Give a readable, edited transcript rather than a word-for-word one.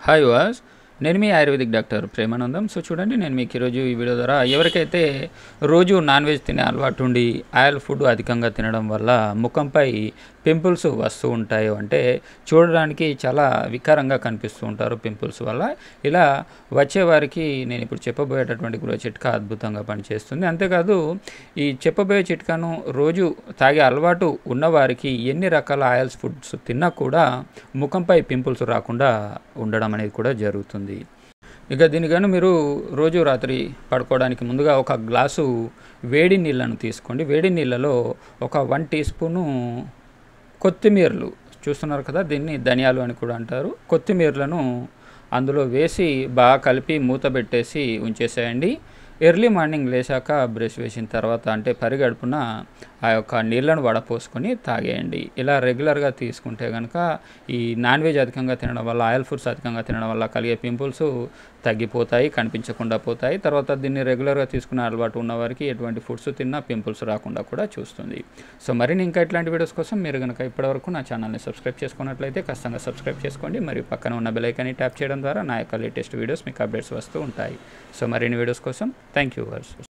Hi వాస్ నేను మీ ఆయుర్వేదిక్ డాక్టర్ ప్రేమానందం. సో చూడండి, నేను మీకు ఈరోజు ఈ వీడియో ద్వారా ఎవరికైతే రోజు నాన్ వెజ్ తినే అలవాటు ఉండి ఆయిల్ ఫుడ్ అధికంగా తినడం వల్ల ముఖంపై పింపుల్స్ వస్తూ ఉంటాయో, అంటే చూడడానికి చాలా వికారంగా కనిపిస్తూ ఉంటారు పింపుల్స్ వల్ల, ఇలా వచ్చేవారికి నేను ఇప్పుడు చెప్పబోయేటటువంటి గృహ చిట్కా అద్భుతంగా పనిచేస్తుంది. అంతేకాదు, ఈ చెప్పబోయే చిట్కాను రోజు తాగే అలవాటు ఉన్నవారికి ఎన్ని రకాల ఆయిల్స్ ఫుడ్స్ తిన్నా కూడా ముఖంపై పింపుల్స్ రాకుండా ఉండడం అనేది కూడా జరుగుతుంది. ఇక దీనికను మీరు రోజు రాత్రి పడుకోవడానికి ముందుగా ఒక గ్లాసు వేడి నీళ్ళను తీసుకోండి. వేడి నీళ్ళలో ఒక 1 టీ స్పూను కొత్తిమీరలు, చూస్తున్నారు కదా, దీన్ని ధనియాలు అని కూడా అంటారు, కొత్తిమీరలను అందులో వేసి బాగా కలిపి మూత పెట్టేసి ఉంచేసేయండి. ఎర్లీ మార్నింగ్ లేచాక బ్రష్ వేసిన తర్వాత, అంటే పరిగడుపున ఆ యొక్క నీళ్ళను వడపోసుకొని తాగేయండి. ఇలా రెగ్యులర్గా తీసుకుంటే కనుక ఈ నాన్ వెజ్ అధికంగా తినడం వల్ల, ఆయిల్ ఫుడ్స్ అధికంగా తినడం వల్ల కలిగే పింపుల్స్ తగ్గిపోతాయి, కనిపించకుండా పోతాయి. తర్వాత దీన్ని రెగ్యులర్గా తీసుకునే అలవాటు ఉన్నవారికి ఎటువంటి ఫుడ్స్ తిన్నా పింపుల్స్ రాకుండా కూడా చూస్తుంది. సో మరిన్ని ఇంకా ఇట్లాంటి వీడియోస్ కోసం మీరు కనుక ఇప్పటివరకు నా ఛానల్ని సబ్స్క్రైబ్ చేసుకున్నట్లయితే ఖచ్చితంగా సబ్స్క్రైబ్ చేసుకోండి. మరియు పక్కన ఉన్న బెల్ ఐకాన్ని ట్యాప్ చేయడం ద్వారా నా యొక్క లేటెస్ట్ వీడియోస్ మీకు అప్డేట్స్ వస్తూ ఉంటాయి. సో మరిన్ని వీడియోస్ కోసం థ్యాంక్ యూ.